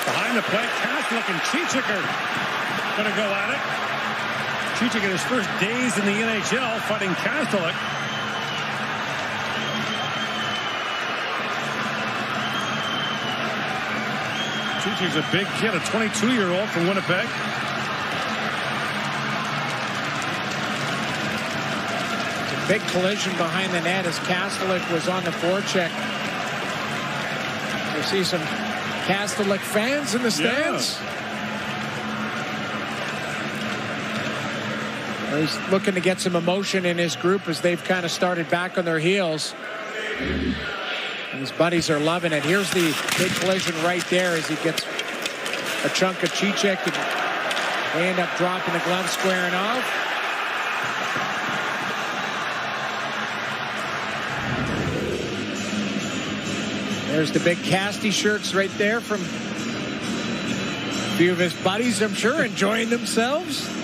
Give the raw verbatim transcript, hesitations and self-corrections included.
Behind the plate, Kastelic and Cicek are going to go at it. Cicek in his first days in the N H L fighting Kastelic. Cicek's a big kid, a twenty-two-year-old from Winnipeg. It's a big collision behind the net as Kastelic was on the forecheck. You see some Kastelic fans in the stands. Yeah. He's looking to get some emotion in his group as they've kind of started back on their heels. And his buddies are loving it. Here's the big collision right there as he gets a chunk of Cicek, and they end up dropping the glove, squaring off. There's the big Casty shirts right there from a few of his buddies, I'm sure, enjoying themselves.